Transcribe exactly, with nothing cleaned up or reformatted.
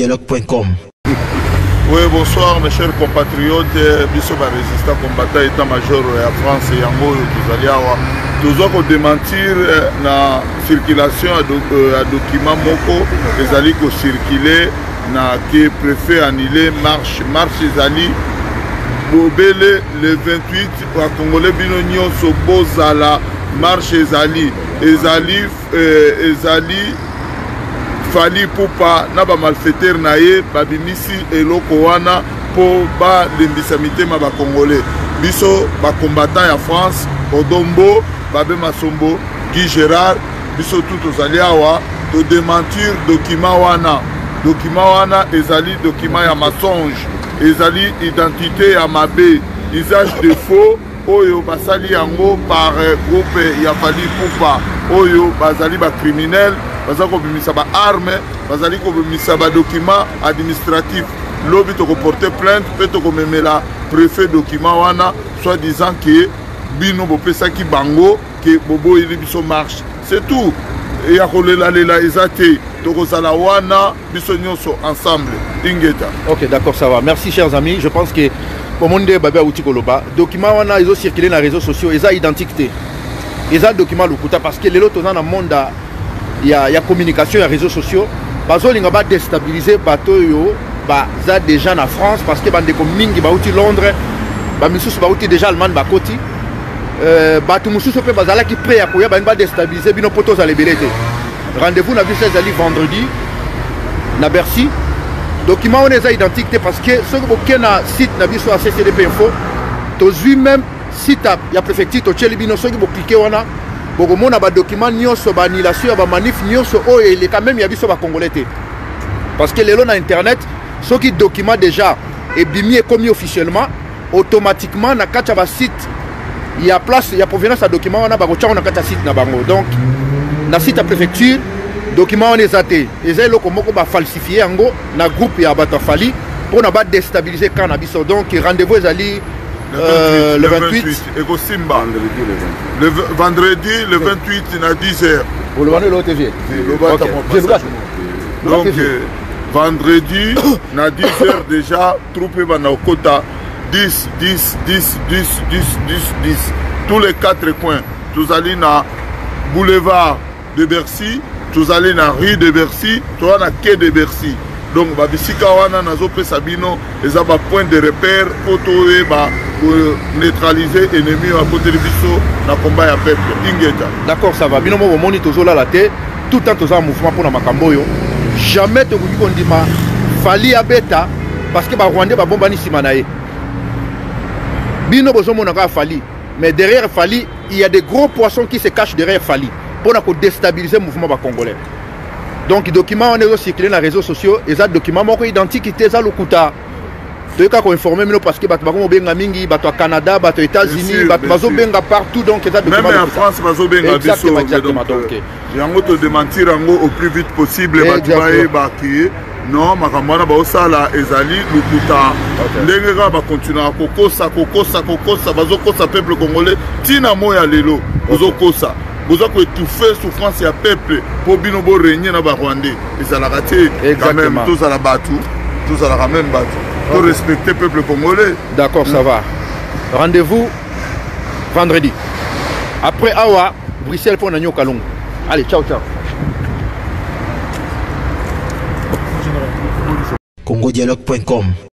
congodialogue point com. Oui, bonsoir mes chers compatriotes, biso ba résistant combattant état-major à France et Yango Tuzaliawa. Nous allons démentir la circulation à, do, à document moko les alliés qui circulent na qui préfet annuler marche marche ezali bobele le vingt-huit à Congolais bino nyonso bozala marche ezali ezali euh, ezali fali pupa na ba malfaiteur na ye babimisi eloko wana po ba lembisa mitema ba Congolais biso ba combattant ya France Odombo Babé Masombo Guy Gérard biso tout ozali awa to démentir document wana document wana ezali document ya mensonge ezali identité ya mabe usage de faux oyo basali yango par groupe ya fali pupa oyo bazali ba criminel bazali kobimisa ba arme bazali kobimisa ba document administratif lobi to porter plainte pe to komemela préfet document wana soit disant que bino bopesaki bango que bobo ili biso marche c'est tout et ya kolela lela ezate to kozala wana biso nyonso ensemble ingeta. OK, d'accord, ça va. Merci chers amis, je pense que pour monde babé outi koloba document wana ils ont circulé dans les réseaux sociaux, ils ont identité. Ils ont document lokuta parce que les autres dans le monde il y a il y a communication, il y a réseaux sociaux. Bazo linga ba déstabiliser bateau yo ba za déjà en France parce que bande ko mingi ba outi Londres ba misusu ba outi déjà Allemagne ba koti. Euh, bato mususu pe bazala ki prêt à koya ba ba déstabiliser bino potos à lebelete. Rendez-vous na biso ezali vendredi na Bercy. Document on est identité parce que ce que na site na biso à C C D P info to zui même site ya préfecture to tcheli bino soki bo cliquer wana boko mona ba document nyonso ba annulation ba manif nyonso o il est quand même ya biso ba congolais té. Parce que les lots na internet ce qui document déjà est bimi et commis officiellement automatiquement na kacha ba site il y a place il y a provenance à document on a ba ko tcha na kacha site na bango donc na site à préfecture document on est até et ça loko moko ba falsifier ngo na groupe ya bato fali pour na ba déstabiliser cannabis donc rendez-vous ezali euh, le vingt-huit et go Simba le vendredi le vingt-huit à dix heures pour le l'O T V donc vendredi à dix heures déjà troupe bana kota dix dix dix dix dix dix dix tous les quatre coins tous allez na boulevard de Bercy tous allez na rue de Bercy toi na quai de Bercy donc ba bisika wana nazo pesa bino eza ba point de repère poto e ba pour neutraliser ennemi à côté de biso na combat ya peuple ingeta. D'accord, ça va bino mo moni tozola la té tout temps toza mouvement pour na makambo yo jamais te kuki kondima fali abeta parce que ba Rwandais ba bombani simanae bino bozo mona ka fali mais derrière fali il y a des gros poissons qui se cachent derrière fali pour déstabiliser le mouvement congolais. Donc, les documents on est circulé dans les réseaux sociaux et ça documents sont identiques à ça lokuta. Tu as informé parce que bato bako benga mingi bato au Canada, bato aux États-Unis, bato bazo benga partout donc ça documents. Même en France bazo benga biso. Exactement. Donc, yango te démentir yango au plus vite possible bato bae baki. Non, makamwana ba osala ezali lokuta. Ndenge ka ba continuer kokosa kokosa kokosa bazo kosa peuple congolais tina moya lelo bazo kosa. Vous avez étouffé souffrance et peuple pour binobo régner dans le Rwandais. Et ça l'a raté. Quand même, tous à la batou, tous à la même batou. Pour respecter le peuple congolais. D'accord, ça va. Rendez-vous vendredi. Après Awa, Bruxelles pour Nagno Kalong. Allez, ciao, ciao. congodialogue point com